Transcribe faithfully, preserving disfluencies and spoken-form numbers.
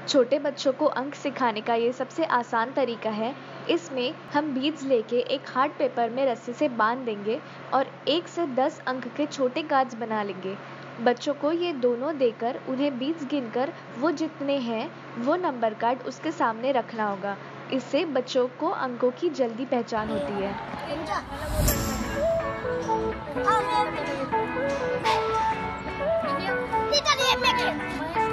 छोटे बच्चों को अंक सिखाने का ये सबसे आसान तरीका है। इसमें हम बीज लेके एक हार्ड पेपर में रस्सी से बांध देंगे और एक से दस अंक के छोटे कार्ड्स बना लेंगे। बच्चों को ये दोनों देकर उन्हें बीज गिनकर वो जितने हैं वो नंबर कार्ड उसके सामने रखना होगा। इससे बच्चों को अंकों की जल्दी पहचान होती है। Oh, man.